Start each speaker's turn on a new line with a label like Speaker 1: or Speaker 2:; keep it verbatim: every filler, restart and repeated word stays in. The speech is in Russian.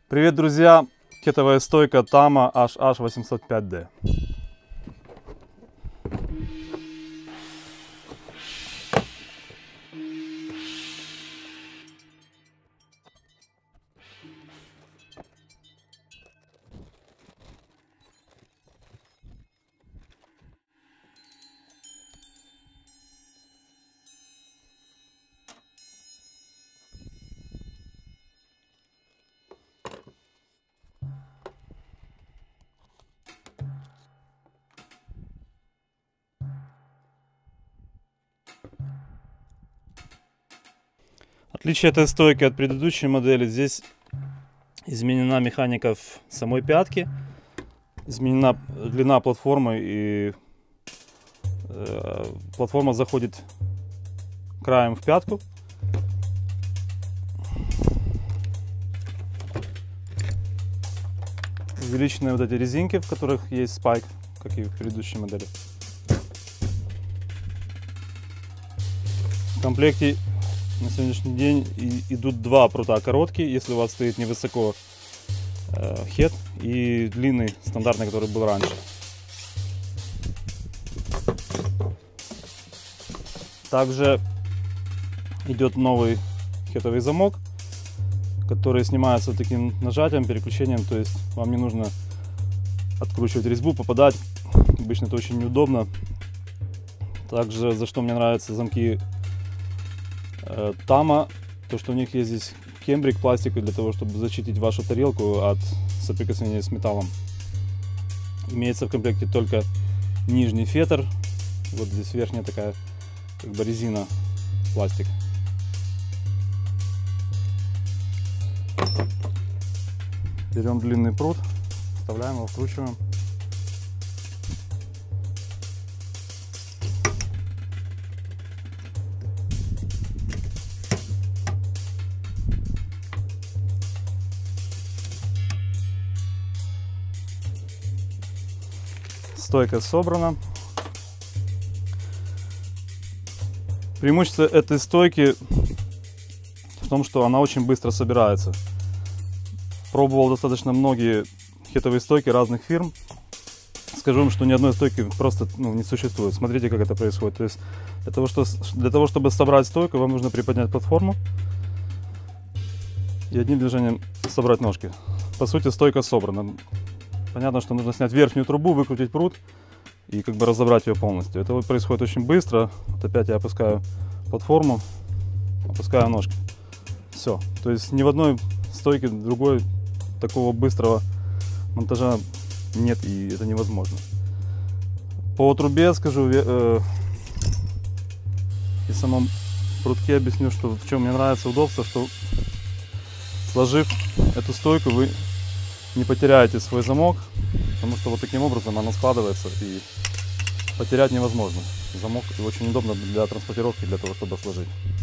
Speaker 1: Привет, друзья! Кетовая стойка Tama эйч эйч восемьсот пять дэ. Отличие этой стойки от предыдущей модели: здесь изменена механика в самой пятке, изменена длина платформы, и э, платформа заходит краем в пятку. Увеличены вот эти резинки, в которых есть спайк, как и в предыдущей модели. В комплекте на сегодняшний день идут два прута короткие, если у вас стоит невысоко э, хед, и длинный, стандартный, который был раньше. Также идет новый хетовый замок, который снимается вот таким нажатием, переключением, то есть вам не нужно откручивать резьбу, попадать. Обычно это очень неудобно. Также, за что мне нравятся замки Tama, то что у них есть здесь кембрик пластика для того, чтобы защитить вашу тарелку от соприкосновения с металлом. Имеется в комплекте только нижний фетр, вот здесь верхняя такая как бы резина, пластик. Берем длинный прут, вставляем его, вкручиваем. Стойка собрана. Преимущество этой стойки в том, что она очень быстро собирается. Пробовал достаточно многие хетовые стойки разных фирм. Скажу вам, что ни одной стойки просто ну, не существует. Смотрите, как это происходит. То есть для того, что, для того, чтобы собрать стойку, вам нужно приподнять платформу и одним движением собрать ножки. По сути, стойка собрана. Понятно, что нужно снять верхнюю трубу, выкрутить прут и как бы разобрать ее полностью. Это вот происходит очень быстро. Вот опять я опускаю платформу, опускаю ножки. Все. То есть ни в одной стойке другой такого быстрого монтажа нет, и это невозможно. По трубе скажу э, и самом прутке объясню, что в чем мне нравится удобство, что сложив эту стойку, вы не потеряете свой замок, потому что вот таким образом она складывается и потерять невозможно. Замок очень удобно для транспортировки, для того, чтобы сложить.